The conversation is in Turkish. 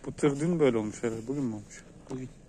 Bu tır dün böyle olmuş herhalde. Bugün mü olmuş? Bugün.